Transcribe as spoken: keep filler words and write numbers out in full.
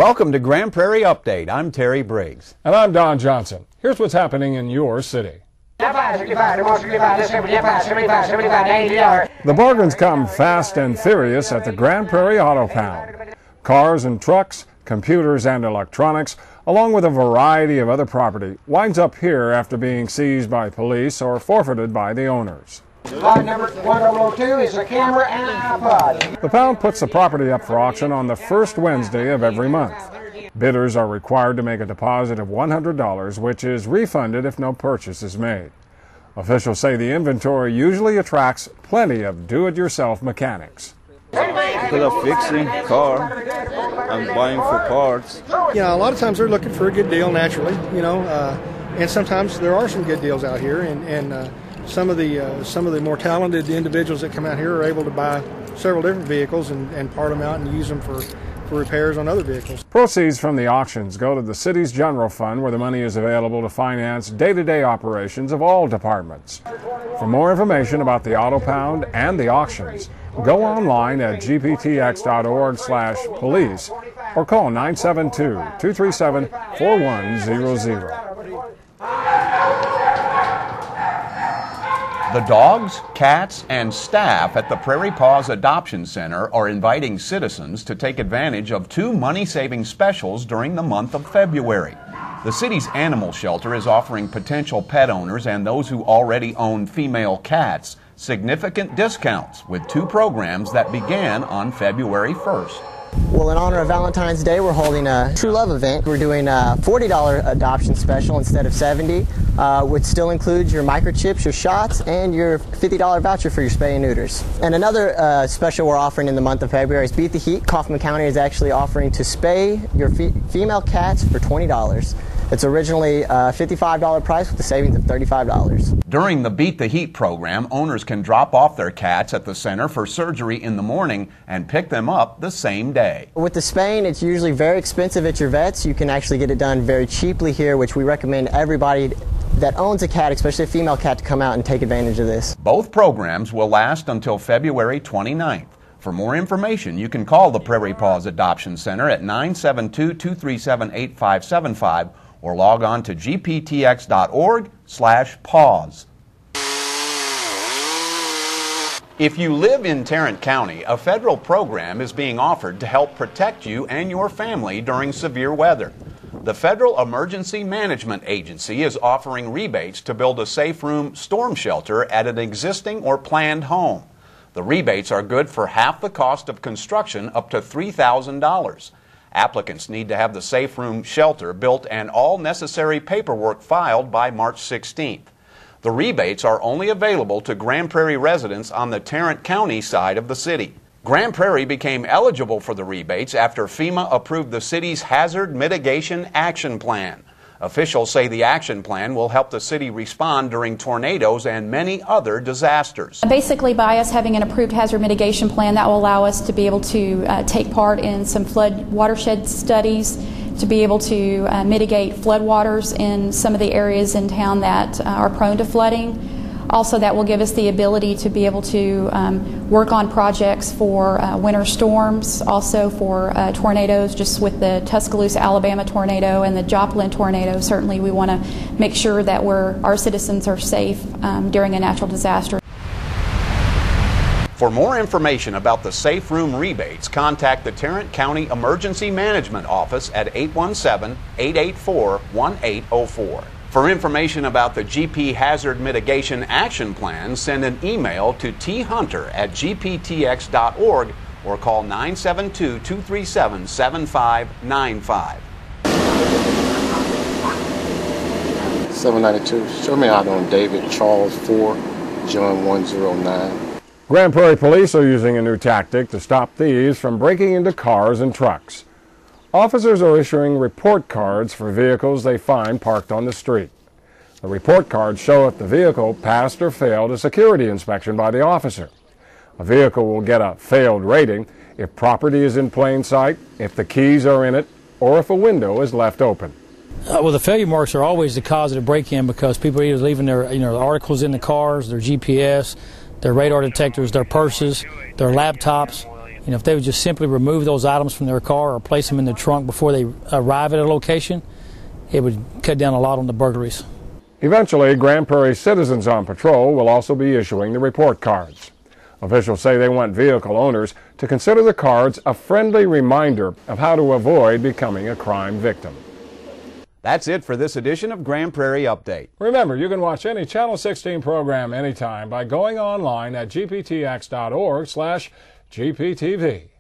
Welcome to Grand Prairie Update. I'm Terry Briggs. And I'm Don Johnson. Here's what's happening in your city. The bargains come fast and furious at the Grand Prairie Auto Pound. Cars and trucks, computers and electronics, along with a variety of other property, winds up here after being seized by police or forfeited by the owners. Lot number one oh two is a camera and an iPod. The pound puts the property up for auction on the first Wednesday of every month. Bidders are required to make a deposit of one hundred dollars, which is refunded if no purchase is made. Officials say the inventory usually attracts plenty of do-it-yourself mechanics. People are fixing car and buying for parts. You know, a lot of times they're looking for a good deal naturally, you know, uh, and sometimes there are some good deals out here, and, and uh, some of the uh, some of the more talented individuals that come out here are able to buy several different vehicles and, and part them out and use them for, for repairs on other vehicles. Proceeds from the auctions go to the city's general fund, where the money is available to finance day-to-day operations of all departments. For more information about the Auto Pound and the auctions, go online at G P T X dot org slash police or call nine seven two, two three seven, four one zero zero. The dogs, cats, and staff at the Prairie Paws Adoption Center are inviting citizens to take advantage of two money-saving specials during the month of February. The city's animal shelter is offering potential pet owners and those who already own female cats significant discounts with two programs that began on February first. Well, in honor of Valentine's Day, we're holding a True Love event. We're doing a forty dollar adoption special instead of seventy dollars, uh, which still includes your microchips, your shots, and your fifty dollar voucher for your spay and neuters. And another uh, special we're offering in the month of February is Beat the Heat. Kaufman County is actually offering to spay your fe female cats for twenty dollars. It's originally a fifty-five dollar price with a savings of thirty-five dollars. During the Beat the Heat program, owners can drop off their cats at the center for surgery in the morning and pick them up the same day. With the spaying, it's usually very expensive at your vets. You can actually get it done very cheaply here, which we recommend everybody that owns a cat, especially a female cat, to come out and take advantage of this. Both programs will last until February twenty-ninth. For more information, you can call the Prairie Paws Adoption Center at nine seven two, two three seven, eight five seven five or log on to G P T X dot org slash paws. If you live in Tarrant County, a federal program is being offered to help protect you and your family during severe weather. The Federal Emergency Management Agency is offering rebates to build a safe room storm shelter at an existing or planned home. The rebates are good for half the cost of construction, up to three thousand dollars. Applicants need to have the safe room shelter built and all necessary paperwork filed by March sixteenth. The rebates are only available to Grand Prairie residents on the Tarrant County side of the city. Grand Prairie became eligible for the rebates after FEMA approved the city's Hazard Mitigation Action Plan. Officials say the action plan will help the city respond during tornadoes and many other disasters. Basically, by us having an approved hazard mitigation plan, that will allow us to be able to uh, take part in some flood watershed studies, to be able to uh, mitigate floodwaters in some of the areas in town that uh, are prone to flooding. Also, that will give us the ability to be able to um, work on projects for uh, winter storms, also for uh, tornadoes, just with the Tuscaloosa, Alabama tornado and the Joplin tornado. Certainly we want to make sure that we're, our citizens are safe um, during a natural disaster. For more information about the Safe Room rebates, contact the Tarrant County Emergency Management Office at eight one seven, eight eight four, one eight zero four. For information about the G P Hazard Mitigation Action Plan, send an email to t hunter at G P T X dot org or call nine seven two, two three seven, seven five nine five. seven ninety-two. Show me out on David Charles four, John one oh nine. Grand Prairie police are using a new tactic to stop thieves from breaking into cars and trucks. Officers are issuing report cards for vehicles they find parked on the street. The report cards show if the vehicle passed or failed a security inspection by the officer. A vehicle will get a failed rating if property is in plain sight, if the keys are in it, or if a window is left open. Uh, well, the failure marks are always the cause of the break-in because people are either leaving their, you know, articles in the cars, their G P S, their radar detectors, their purses, their laptops. You know, if they would just simply remove those items from their car or place them in their trunk before they arrive at a location, it would cut down a lot on the burglaries. Eventually, Grand Prairie citizens on patrol will also be issuing the report cards. Officials say they want vehicle owners to consider the cards a friendly reminder of how to avoid becoming a crime victim. That's it for this edition of Grand Prairie Update. Remember, you can watch any Channel sixteen program anytime by going online at G P T X dot org slash G P T V.